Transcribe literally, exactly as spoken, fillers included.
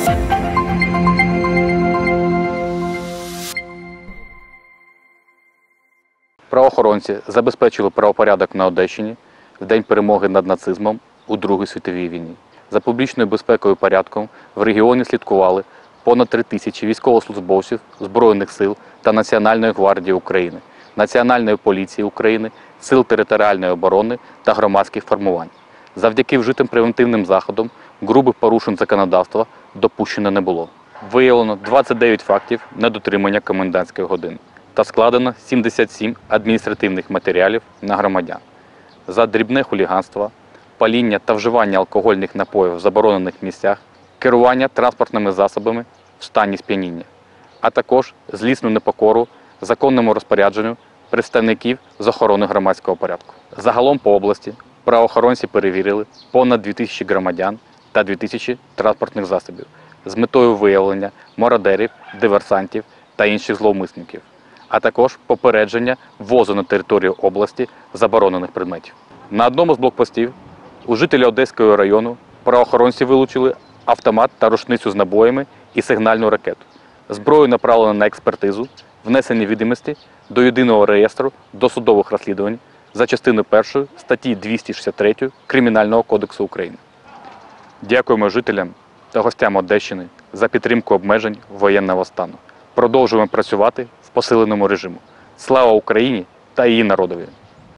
Правоохоронці забезпечили правопорядок на Одещині в день перемоги над нацизмом у Другій світовій війні. За публічною безпекою і порядком в регіоні слідкували понад три тисячі військовослужбовців Збройних сил та Національної гвардії України, Національної поліції України, Сил територіальної оборони та громадських формувань. Завдяки вжитим превентивним заходам грубих порушень законодавства допущено не було. Виявлено двадцять дев'ять фактів недотримання комендантської години та складено сімдесят сім адміністративних матеріалів на громадян за дрібне хуліганство, паління та вживання алкогольних напоїв в заборонених місцях, керування транспортними засобами в стані сп'яніння, а також злісну непокору законному розпорядженню представників з охорони громадського порядку. Загалом по області правоохоронці перевірили понад дві тисячі громадян та дві тисячі транспортних засобів з метою виявлення мародерів, диверсантів та інших зловмисників, а також попередження ввозу на територію області заборонених предметів. На одному з блокпостів у жителя Одеського району правоохоронці вилучили автомат та рушницю з набоями і сигнальну ракету. Зброю направлено на експертизу, внесені відомості до єдиного реєстру досудових розслідувань за частиною першої статті двісті шістдесят три Кримінального кодексу України. Дякуємо жителям та гостям Одещини за підтримку обмежень воєнного стану. Продовжуємо працювати в посиленому режимі. Слава Україні та її народові!